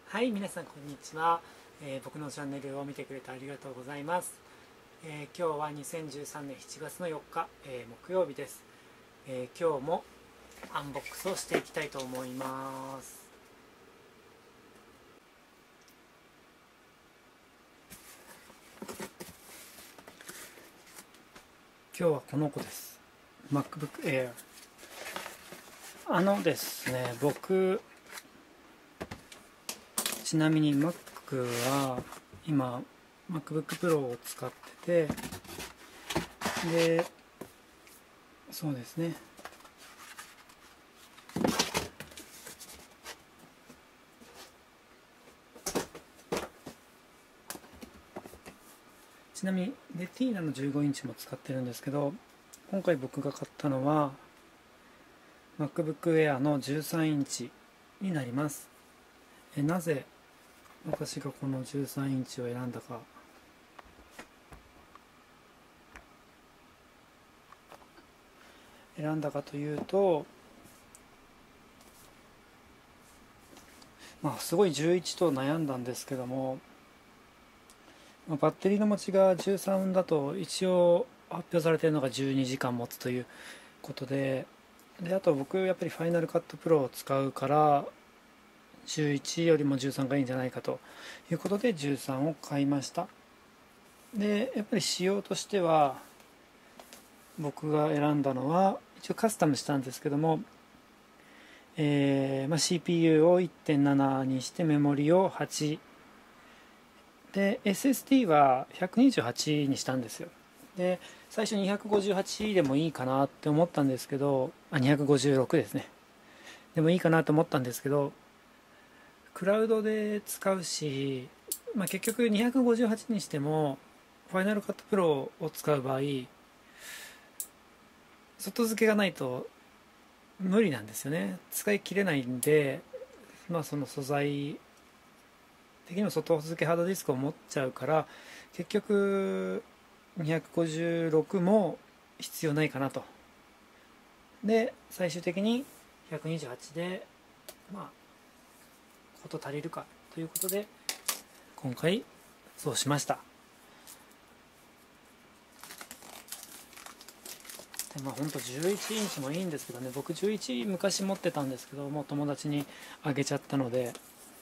はい、皆さんこんにちは。僕のチャンネルを見てくれてありがとうございます。今日は2013年7月の4日、木曜日です。今日もアンボックスをしていきたいと思います。今日はこの子です。MacBook Air。ですね、僕ちなみに Mac は今 MacBook Pro を使ってて、でそうですね、ちなみにレティーナの15インチも使ってるんですけど、今回僕が買ったのは MacBook Air の13インチになります。なぜ私がこの13インチを選んだか、というと、すごい11と悩んだんですけども、バッテリーの持ちが13だと一応発表されているのが12時間持つということで、あと僕やっぱりファイナルカットプロを使うから11よりも13がいいんじゃないかということで13を買いました。でやっぱり仕様としては僕が選んだのは一応カスタムしたんですけども、CPU を 1.7 にしてメモリを8で SSD は128にしたんですよ。で最初258でもいいかなって思ったんですけど、256ですね、でもいいかなと思ったんですけど、クラウドで使うし、結局258にしてもファイナルカットプロを使う場合外付けがないと無理なんですよね。使い切れないんで、その素材的にも外付けハードディスクを持っちゃうから、結局256も必要ないかなと。で最終的に128で事足りるかということで今回そうしました。で本当11インチもいいんですけどね、僕11昔持ってたんですけど、もう友達にあげちゃったので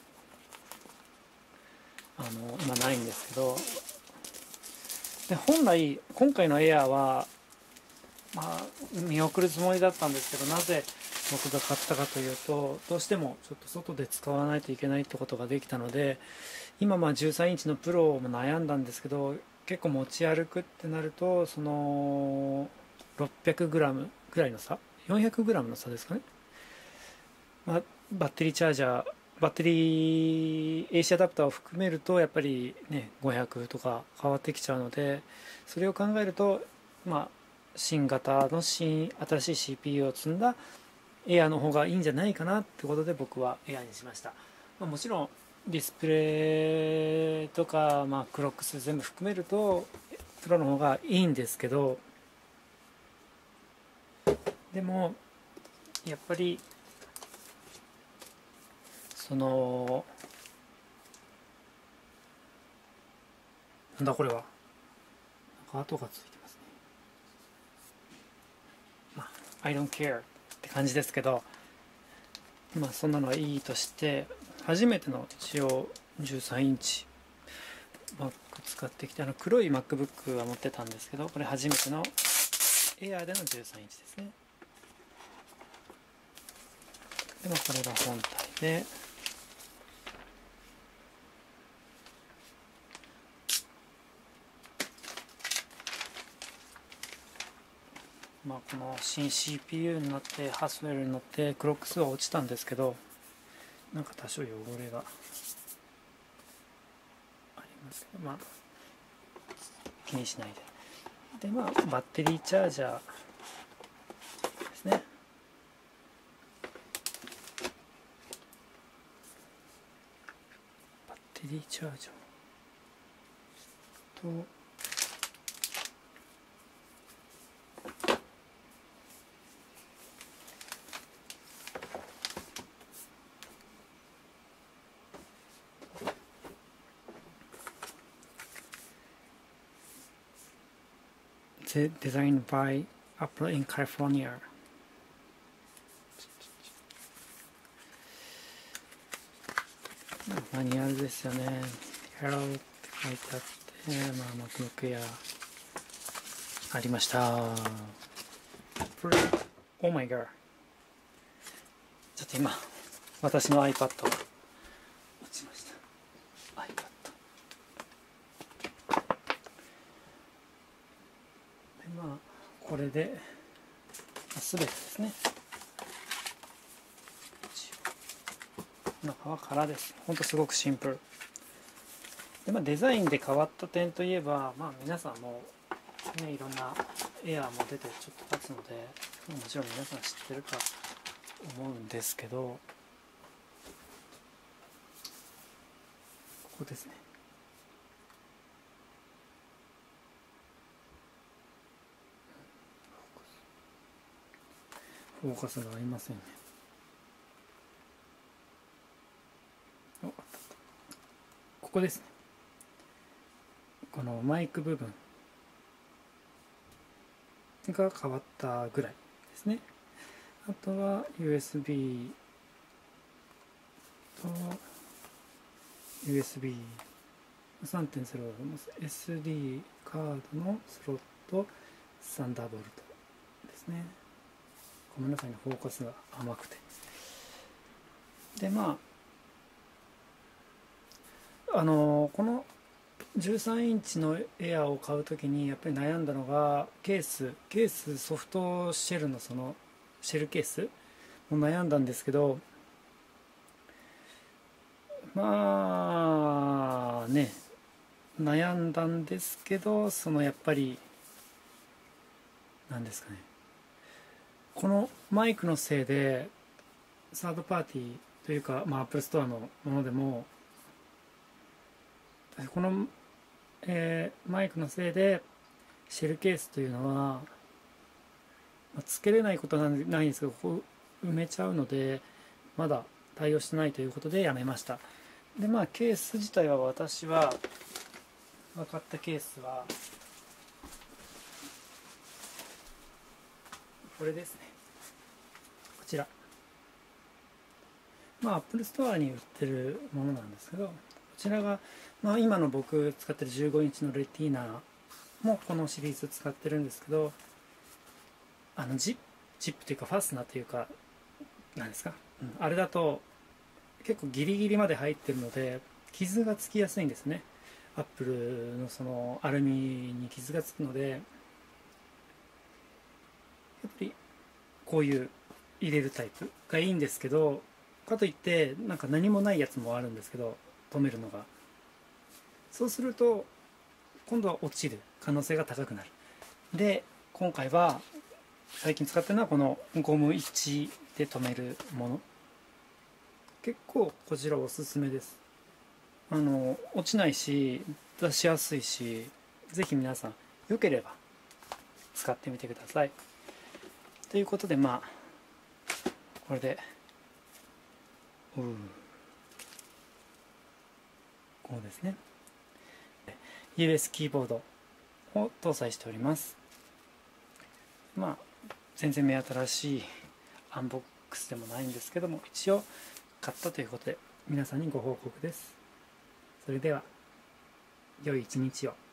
今ないんですけど、で本来今回のエアーは見送るつもりだったんですけど、なぜ僕が買ったかというと、どうしてもちょっと外で使わないといけないってことができたので、今13インチのプロも悩んだんですけど、結構持ち歩くってなるとその 600g ぐらいの差、 400g の差ですかね、バッテリーチャージャー、バッテリー AC アダプターを含めるとやっぱりね500とか変わってきちゃうので、それを考えると新型の新しい CPU を積んだエアの方がいいんじゃないかなってことで僕はエアにしました。もちろんディスプレイとか、クロックス全部含めるとプロの方がいいんですけど、でもやっぱりなんだこれは、跡がついてますね。I don't care って感じですけど、そんなのはいいとして、初めての一応13インチ Mac 使ってきて、黒い MacBook は持ってたんですけど、これ初めてのエアーでの13インチですね。でこれが本体で、この新 CPU になってハスウェルになってクロック数は落ちたんですけど、多少汚れがありますけど、気にしないで。バッテリーチャージャーですね。バッテリーチャージャーと designed by Apple in California。マニュアルですよね。Hello って書いてあって、MacBook Air ありました。Oh my god。ちょっと今、私の iPad が落ちました。iPad。で、これで、全てですね。中は空です。ほんとすごくシンプル。で、デザインで変わった点といえば、皆さんも、ね、いろんなエアーも出てちょっと経つので、もちろん皆さん知ってるか思うんですけど、ここですね。フォーカスが合いませんね。ここですね。このマイク部分が変わったぐらいですね。あとは USB と USB3.0 SD カードのスロットサンダーボルトですね。ごめんなさいね、フォーカスが甘くて。で、この13インチのエアーを買うときにやっぱり悩んだのがケースソフトシェルのそのシェルケースも悩んだんですけど、悩んだんですけど、やっぱりなんですかね、このマイクのせいでサードパーティーというか、Apple Store のものでもこの、マイクのせいでシェルケースというのは、つけれないことはないんですけど、ここ埋めちゃうのでまだ対応してないということでやめました。で、ケース自体は私は分かったケースはこれですね。こちらApple Store に売ってるものなんですけど、こちらが、今の僕使ってる15インチのレティーナもこのシリーズ使ってるんですけど、ジップというかファスナーというかなんですか、あれだと結構ギリギリまで入ってるので傷がつきやすいんですね。アップルのそのアルミに傷がつくので、やっぱりこういう入れるタイプがいいんですけど、かといって何もないやつもあるんですけど、止めるのが、そうすると今度は落ちる可能性が高くなる。で、今回は最近使ってるのはこのゴム1で止めるもの、結構こちらおすすめです。落ちないし出しやすいし、ぜひ皆さんよければ使ってみてください。ということで、これでこうですね、US キーボードを搭載しております。全然目新しいアンボックスでもないんですけども、一応買ったということで皆さんにご報告です。それでは良い一日を。